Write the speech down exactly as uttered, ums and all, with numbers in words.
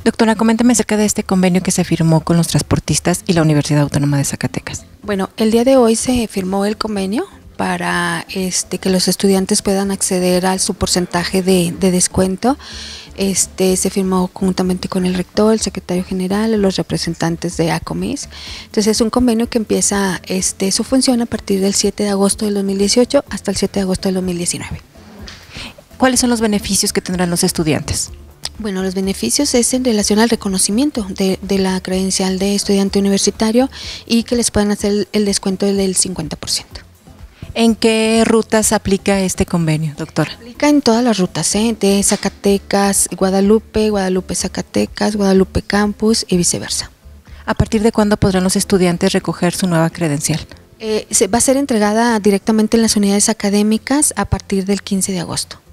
Doctora, coméntame acerca de este convenio que se firmó con los transportistas y la Universidad Autónoma de Zacatecas. Bueno, el día de hoy se firmó el convenio para este, que los estudiantes puedan acceder a su porcentaje de, de descuento. Este, se firmó conjuntamente con el rector, el secretario general, los representantes de ACOMIS. Entonces es un convenio que empieza este, su función a partir del siete de agosto del dos mil dieciocho hasta el siete de agosto del dos mil diecinueve. ¿Cuáles son los beneficios que tendrán los estudiantes? Bueno, los beneficios es en relación al reconocimiento de, de la credencial de estudiante universitario y que les puedan hacer el descuento del cincuenta por ciento. ¿En qué rutas aplica este convenio, doctora? Aplica en todas las rutas, ¿eh? De Zacatecas, Guadalupe, Guadalupe, Zacatecas, Guadalupe Campus y viceversa. ¿A partir de cuándo podrán los estudiantes recoger su nueva credencial? Eh, se, va a ser entregada directamente en las unidades académicas a partir del quince de agosto.